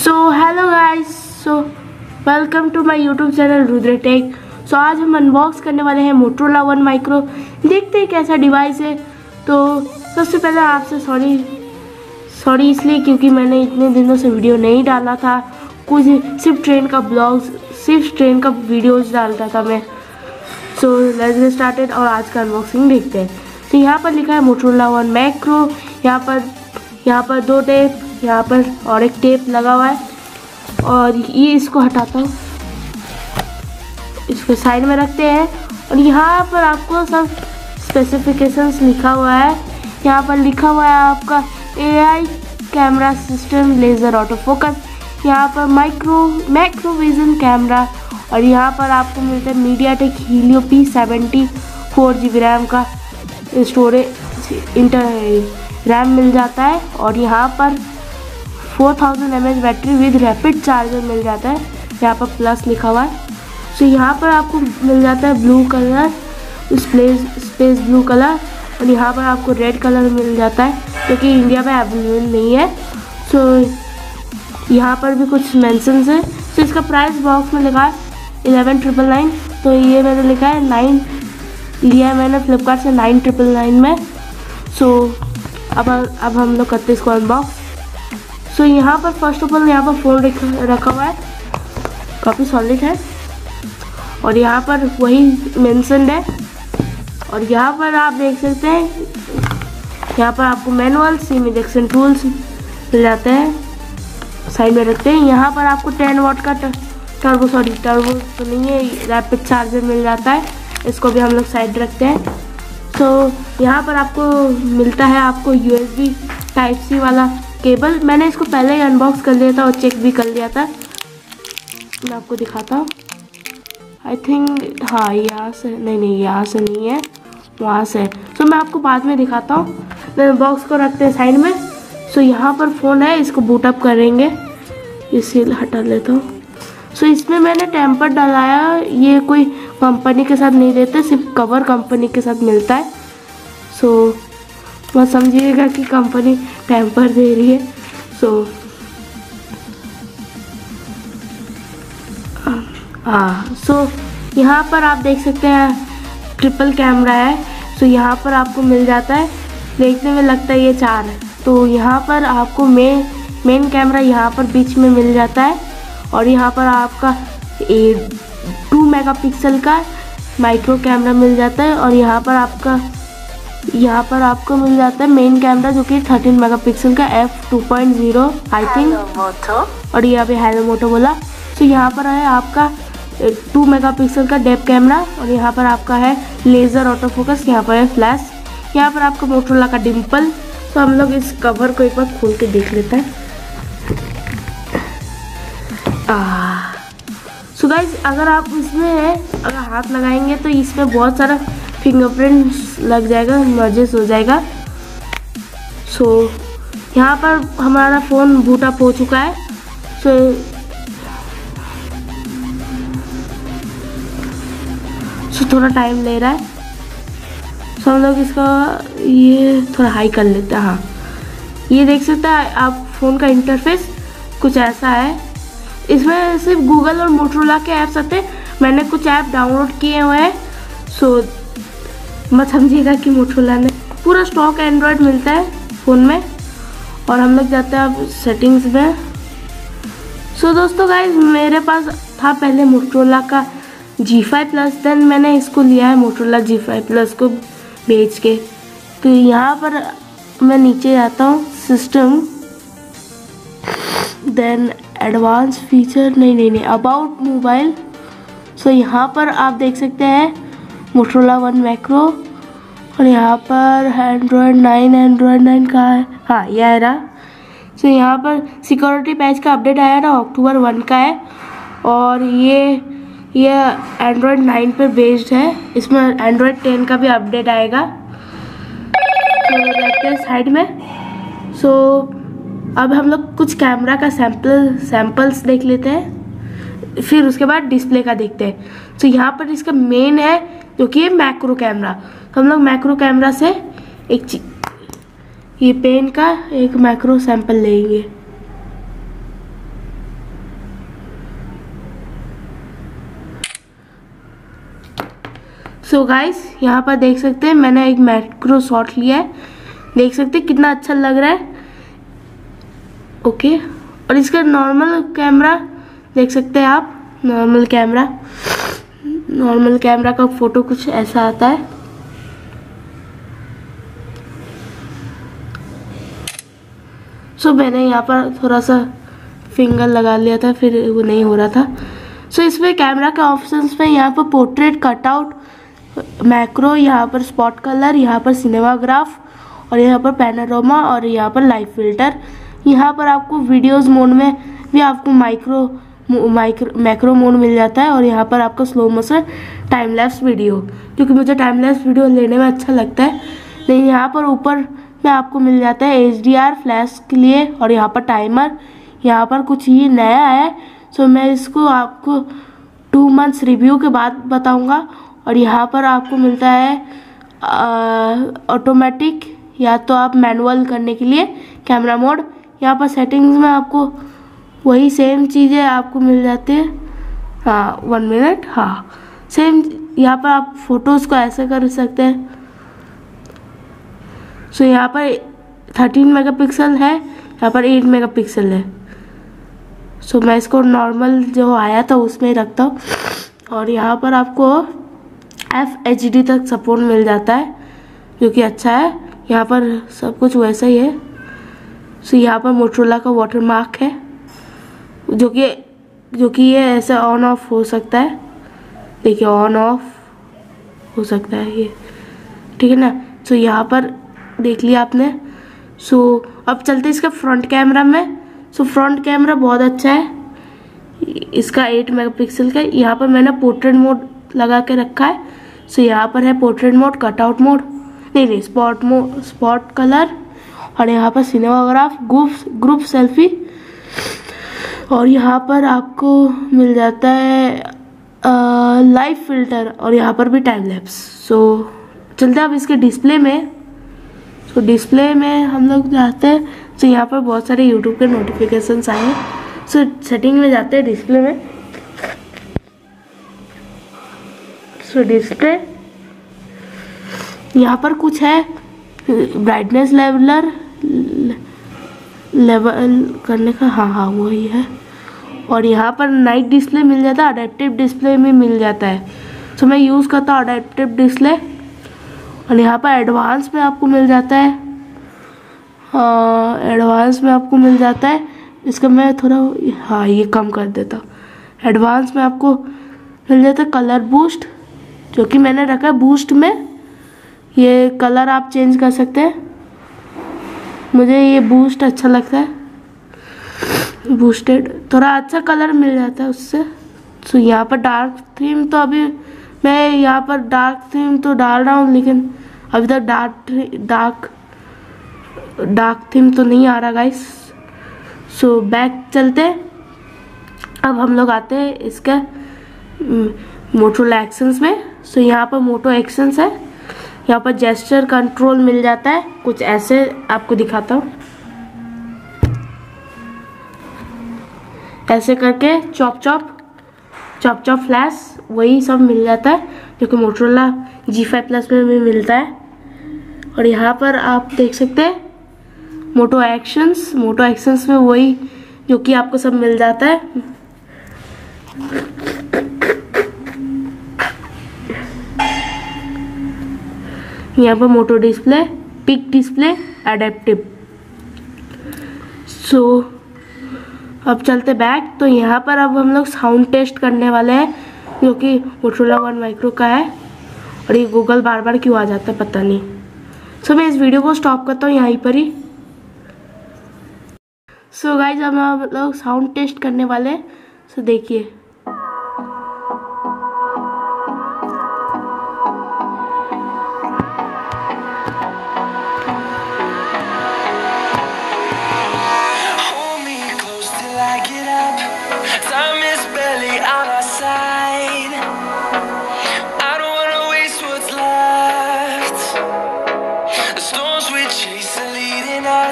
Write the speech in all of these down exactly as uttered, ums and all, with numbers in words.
So hello guys, so welcome to my YouTube channel Rudra tech. So आज हम unbox करने वाले हैं मोटोरोला वन माइक्रो। देखते हैं कैसा डिवाइस है। तो सबसे पहले आपसे सॉरी सॉरी इसलिए क्योंकि मैंने इतने दिनों से वीडियो नहीं डाला था। कुछ सिर्फ ट्रेन का ब्लॉग्स सिर्फ ट्रेन का वीडियोज़ डालता था मैं। सो लेट्स गेट स्टार्टेड और आज का अनबॉक्सिंग देखते हैं। तो यहाँ पर लिखा है मोटोरोला वन माइक्रो। यहाँ पर यहाँ पर दो टेप, यहाँ पर और एक टेप लगा हुआ है। और ये इसको हटाता हूँ, इसको साइड में रखते हैं। और यहाँ पर आपको सब स्पेसिफिकेशंस लिखा हुआ है। यहाँ पर लिखा हुआ है आपका AI camera system, laser auto focus, यहाँ पर माइक्रो मैक्रो विजन कैमरा। और यहाँ पर आपको मिलता है MediaTek Helio P seventy four G B RAM का स्टोरेज इंटर रैम मिल जाता है। और यहाँ पर four thousand M H battery with rapid charger मिल जाता है। यहाँ पर प्लस लिखा हुआ है। सो यहाँ पर आपको मिल जाता है blue colour, space space blue colour. और यहाँ पर आपको रेड कलर मिल जाता है क्योंकि तो इंडिया में अवेलेबल नहीं है। सो यहाँ पर भी कुछ मेंशंस है। सो इसका प्राइस बॉक्स में लिखा है इलेवन ट्रिपल नाइन। तो ये मैंने लिखा है नाइन लिया है मैंने फ्लिपकार्ट से नाइन ट्रिपल नाइन में। सो अब अब हम लोग करते हैं इसको अनबॉक्स। सो so, यहाँ पर फर्स्ट ऑफ ऑल यहाँ पर फ़ोन रखा हुआ है, काफ़ी सॉलिड है। और यहाँ पर वही मेंशन्ड है। और यहाँ पर आप देख सकते हैं, यहाँ पर आपको मैनुअल सिम इजेक्शन टूल्स मिल जाते हैं, साइड में रखते हैं। यहाँ पर आपको टेन वाट का टर्बो सॉरी टर्बो तो नहीं है, रैपिड चार्जर मिल जाता है। इसको भी हम लोग साइड रखते हैं। तो यहाँ पर आपको मिलता है आपको यूएसबी टाइप सी वाला केबल। मैंने इसको पहले ही अनबॉक्स कर लिया था और चेक भी कर लिया था। मैं आपको दिखाता हूँ। आई थिंक हाँ यहाँ से नहीं नहीं यहाँ से नहीं है, वहाँ से। सो मैं आपको बाद में दिखाता हूँ। मैं बॉक्स को रखते हैं साइड में। सो यहाँ पर फ़ोन है, इसको बूट अप करेंगे। इसे हटा लेता हूँ। सो इसमें मैंने टेम्पर डलाया। ये कोई कंपनी के साथ नहीं देते, सिर्फ कवर कंपनी के साथ मिलता है। सो मत समझिएगा कि कंपनी टेम्पर दे रही है। सो हाँ सो यहाँ पर आप देख सकते हैं ट्रिपल कैमरा है। सो यहाँ पर आपको मिल जाता है, देखने में लगता है ये चार है। तो यहाँ पर आपको मेन मेन कैमरा यहाँ पर बीच में मिल जाता है। और यहाँ पर आपका टू मेगापिक्सल का माइक्रो कैमरा मिल जाता है। और यहाँ पर आपका यहाँ पर आपको मिल जाता है मेन कैमरा जो कि थर्टीन मेगापिक्सल का F two point zero I think. और यहाँ पे हेलो मोटो बोला। तो यहाँ पर है आपका टू मेगापिक्सल का डेप कैमरा। और यहाँ पर आपका है लेज़र ऑटो फोकस, यहाँ पर है फ्लैश। यहाँ पर आपका मोटोरोला का डिम्पल। तो हम लोग इस कवर को एक बार खोल के देख लेते हैं। सो गाइस, अगर आप इसमें अगर हाथ लगाएंगे तो इसमें बहुत सारा फिंगरप्रिंट लग जाएगा, मर्जेस हो जाएगा। सो so, यहाँ पर हमारा फ़ोन बूट अप हो चुका है। सो so, so, थोड़ा टाइम ले रहा है। सो so, हम लोग इसका ये थोड़ा हाई कर लेते हैं। हाँ, ये देख सकते हैं आप फ़ोन का इंटरफेस कुछ ऐसा है। इसमें सिर्फ गूगल और मोटोरोला के ऐप्स आते हैं। मैंने कुछ ऐप डाउनलोड किए हुए हैं। सो so, मत समझिएगा कि मोटोरोला ने पूरा स्टॉक एंड्रॉयड मिलता है फ़ोन में। और हम लोग जाते हैं अब सेटिंग्स में। सो so, दोस्तों गाइस, मेरे पास था पहले मोटोरोला का जी फाइव प्लस, देन मैंने इसको लिया है मोटोरोला जी फाइव प्लस को बेच के। तो यहाँ पर मैं नीचे जाता हूँ, सिस्टम, देन एडवांस फीचर नहीं नहीं नहीं अबाउट मोबाइल। सो यहाँ पर आप देख सकते हैं मोटोरोला वन मैक्रो। और यहाँ पर एंड्रॉयड नाइन एंड्रॉयड नाइन का है, हाँ ये आया रहा। सो यहाँ पर सिक्योरिटी पैच का अपडेट आया ना, अक्टूबर वन का है। और ये ये एंड्रॉयड नाइन पर बेस्ड है। इसमें एंड्रॉयड टेन का भी अपडेट आएगा। तो रखते हैं साइड में। सो अब हम लोग कुछ कैमरा का सैम्पल सैम्पल्स देख लेते हैं, फिर उसके बाद डिस्प्ले का देखते हैं। तो यहाँ पर इसका मेन है जो कि है मैक्रो कैमरा। तो हम लोग मैक्रो कैमरा से एक ये पेन का एक मैक्रो सैंपल लेंगे। सो गाइस यहाँ पर देख सकते हैं मैंने एक मैक्रो शॉट लिया है, देख सकते हैं कितना अच्छा लग रहा है। ओके और इसका नॉर्मल कैमरा देख सकते हैं आप, नॉर्मल कैमरा नॉर्मल कैमरा का फोटो कुछ ऐसा आता है। सो so, मैंने यहाँ पर थोड़ा सा फिंगर लगा लिया था, फिर वो नहीं हो रहा था। सो so, इसमें कैमरा के ऑप्शंस में यहाँ पर पोर्ट्रेट, कटआउट, मैक्रो, यहाँ पर स्पॉट कलर, यहाँ पर सिनेमाग्राफ और यहाँ पर पैनोरामा और यहाँ पर लाइव फिल्टर। यहाँ पर आपको वीडियोस मोड में भी आपको माइक्रो माइक्रो मैक्रो मोड मिल जाता है और यहाँ पर आपको slow motion time lapse video, क्योंकि मुझे टाइम लैप्स वीडियो लेने में अच्छा लगता है। लेकिन यहाँ पर ऊपर में आपको मिल जाता है एच डी आर फ्लैश के लिए और यहाँ पर टाइमर। यहाँ पर कुछ ये नया है, सो मैं इसको आपको टू मंथ्स रिव्यू के बाद बताऊँगा। और यहाँ पर आपको मिलता है ऑटोमेटिक या तो आप मैनुअल करने के लिए कैमरा मोड। यहाँ पर सेटिंग्स में आपको वही सेम चीज़ें आपको मिल जाती है। हाँ वन मिनट हाँ सेम। यहाँ पर आप फोटोज़ को ऐसे कर सकते हैं। सो so, यहाँ पर थर्टीन मेगापिक्सल है, यहाँ पर एट मेगापिक्सल है। सो so, मैं इसको नॉर्मल जो आया था उसमें ही रखता हूँ। और यहाँ पर आपको एफ एच डी तक सपोर्ट मिल जाता है, जो कि अच्छा है। यहाँ पर सब कुछ वैसा ही है। सो so, यहाँ पर मोटरोला का वाटर मार्क है, जो कि जो कि ये ऐसे ऑन ऑफ हो सकता है। देखिए ऑन ऑफ हो सकता है ये, ठीक है ना। सो so, यहाँ पर देख लिया आपने। सो so, अब चलते इसका फ्रंट कैमरा में। सो so, फ्रंट कैमरा बहुत अच्छा है, इसका एट मेगापिक्सल का। यहाँ पर मैंने पोर्ट्रेट मोड लगा के रखा है। सो so, यहाँ पर है पोर्ट्रेट मोड, कटआउट मोड नहीं नहीं स्पॉट मोड, स्पॉट कलर और यहाँ पर सिनेमाग्राफ, ग्रुप ग्रुप सेल्फी और यहाँ पर आपको मिल जाता है लाइव फिल्टर और यहाँ पर भी टाइम लैप्स। सो चलते हैं अब इसके डिस्प्ले में। सो so, डिस्प्ले में हम लोग जाते हैं। सो so, यहाँ पर बहुत सारे यूट्यूब के नोटिफिकेशंस आए हैं। सो so, सेटिंग में जाते हैं डिस्प्ले में। सो so, डिस्प्ले यहाँ पर कुछ है, ब्राइटनेस लेवलर लेवल करने का, हाँ हाँ वही है। और यहाँ पर नाइट डिस्प्ले मिल जाता है, अडेप्टिव डिस्प्ले में मिल जाता है। सो so, मैं यूज़ करता हूँ अडेप्टिव डिस्प्ले। और यहाँ पर एडवांस में आपको मिल जाता है, एडवांस में आपको मिल जाता है। इसका मैं थोड़ा हाँ ये कम कर देता हूँ। एडवांस में आपको मिल जाता है कलर बूस्ट, जो कि मैंने रखा है बूस्ट में। ये कलर आप चेंज कर सकते हैं, मुझे ये बूस्ट अच्छा लगता है, बूस्टेड थोड़ा अच्छा कलर मिल जाता है उससे। सो so, यहाँ पर डार्क थीम तो अभी मैं यहाँ पर डार्क थीम तो डाल रहा हूँ, लेकिन अभी तक डार्क डार्क डार्क थीम तो नहीं आ रहा गाइस। सो बैक चलते, अब हम लोग आते हैं इसका मोटोरोला एक्शंस में। सो so, यहाँ पर मोटो एक्शंस है, यहाँ पर जेस्चर कंट्रोल मिल जाता है, कुछ ऐसे आपको दिखाता हूँ। ऐसे करके chop chop chop chop flash वही सब मिल जाता है, जो कि मोटोरोला जी फाइव प्लस में भी मिलता है। और यहाँ पर आप देख सकते हैं मोटो एक्शंस, मोटो एक्शंस में वही जो कि आपको सब मिल जाता है। यहाँ पर moto display, pick display, adaptive. So अब चलते बैक। तो यहाँ पर अब हम लोग साउंड टेस्ट करने वाले हैं, जो कि मोटोरोला वन माइक्रो का है। और ये गूगल बार बार क्यों आ जाता है पता नहीं। सो so, मैं इस वीडियो को स्टॉप करता हूँ यहीं पर ही। सो गाइज अब हम लोग साउंड टेस्ट करने वाले हैं। सो so, देखिए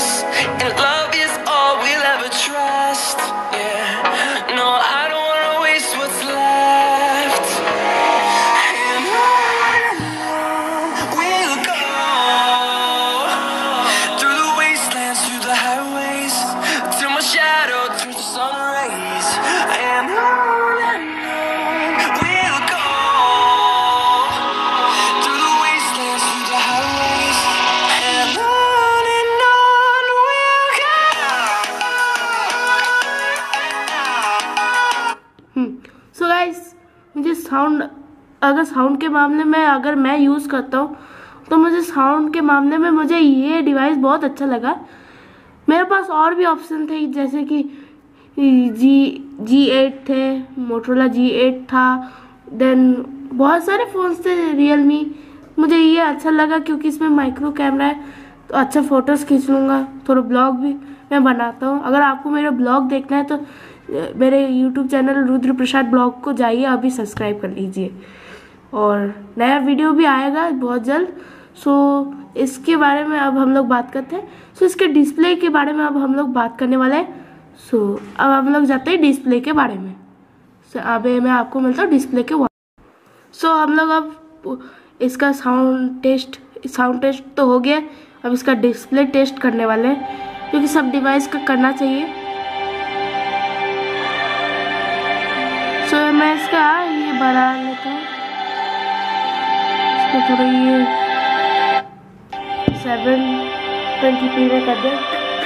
and love is all we'll ever trust. Yeah, no, I don't wanna sound, अगर साउंड के मामले में अगर मैं यूज़ करता हूँ तो मुझे साउंड के मामले में मुझे ये डिवाइस बहुत अच्छा लगा। मेरे पास और भी ऑप्शन थे, जैसे कि जी जी एट थे, मोटरोला जी एट था, देन बहुत सारे फ़ोन्स थे, रियलमी। मुझे ये अच्छा लगा क्योंकि इसमें माइक्रो कैमरा है, तो अच्छा फ़ोटोज़ खींच लूँगा। थोड़ा ब्लॉग भी मैं बनाता हूँ। अगर आपको मेरा ब्लॉग देखना है तो मेरे YouTube channel Rudra Prasad blog को जाइए, अभी सब्सक्राइब कर लीजिए, और नया वीडियो भी आएगा बहुत जल्द। सो इसके बारे में अब हम लोग बात करते हैं। सो इसके डिस्प्ले के बारे में अब हम लोग बात करने वाले हैं। सो अब हम लोग जाते हैं डिस्प्ले के बारे में। सो अब मैं आपको मिलता हूँ डिस्प्ले के। सो हम लोग अब इसका साउंड टेस्ट साउंड टेस्ट तो हो गया, अब इसका डिस्प्ले टेस्ट करने वाले हैं, क्योंकि सब डिवाइस का करना चाहिए। सो so, मैं इसका ये बढ़ा लेता हूँ, इसको थोड़ा ये सेवन ट्वेंटी पी में कर दें।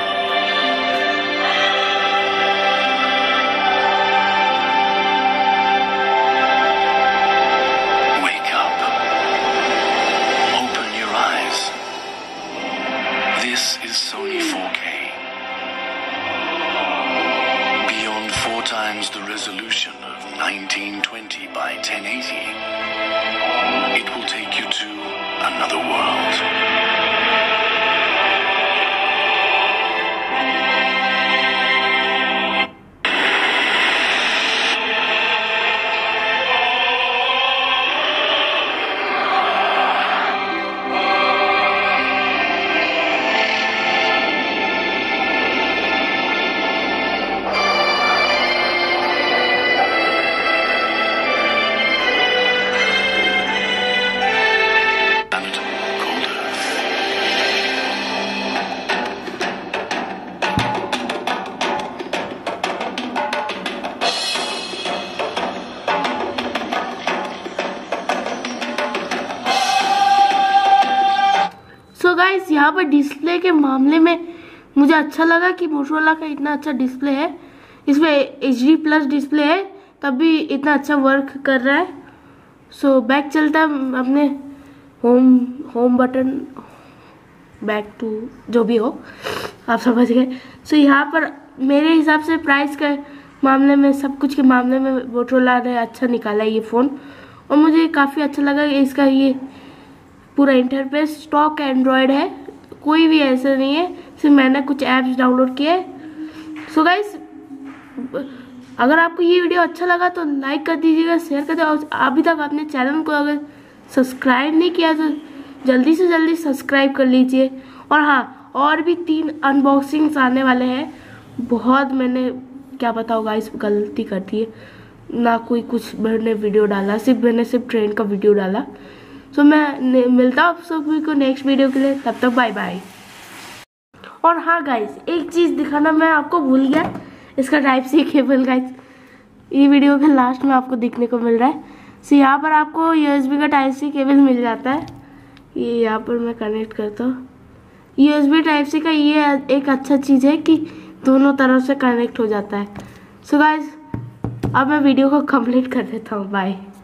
This is Sony four K. Beyond four times the resolution of nineteen twenty by ten eighty. It will take you to another world. So guys, यहाँ पर डिस्प्ले के मामले में मुझे अच्छा लगा कि मोटोरोला का इतना अच्छा डिस्प्ले है। इसमें एच डी प्लस डिस्प्ले है, तब भी इतना अच्छा वर्क कर रहा है। सो so, बैक चलता है अपने home home button, back to जो भी हो, आप समझ गए। सो so, यहाँ पर मेरे हिसाब से प्राइस के मामले में, सब कुछ के मामले में मोटोरोला ने अच्छा निकाला है ये फ़ोन, और मुझे काफ़ी अच्छा लगा। इसका ये पूरा इंटरफेस स्टॉक एंड्रॉयड है, कोई भी ऐसा नहीं है, सिर्फ मैंने कुछ ऐप्स डाउनलोड किए। सो गाइस, अगर आपको ये वीडियो अच्छा लगा तो लाइक कर दीजिएगा, शेयर कर दीजिएगा, और अभी तक आपने चैनल को अगर सब्सक्राइब नहीं किया तो जल्दी से जल्दी सब्सक्राइब कर लीजिए। और हाँ, और भी तीन अनबॉक्सिंग्स आने वाले हैं। बहुत मैंने क्या बताओ गाइस गलती कर दी है, ना कोई कुछ मैंने वीडियो डाला, सिर्फ मैंने सिर्फ ट्रेन का वीडियो डाला। तो so, मैं मिलता हूँ आप सभी को नेक्स्ट वीडियो के लिए, तब तक बाय बाय। और हाँ गाइस, एक चीज़ दिखाना मैं आपको भूल गया, इसका टाइप सी केबल गाइस ये वीडियो के लास्ट में आपको दिखने को मिल रहा है। सो so, यहाँ पर आपको यूएसबी का टाइप सी केबल मिल जाता है। ये यहाँ पर मैं कनेक्ट करता हूँ। यूएसबी टाइप सी का ये एक अच्छा चीज़ है कि दोनों तरफ से कनेक्ट हो जाता है। सो so, गाइस, अब मैं वीडियो को कंप्लीट कर देता हूँ। बाय।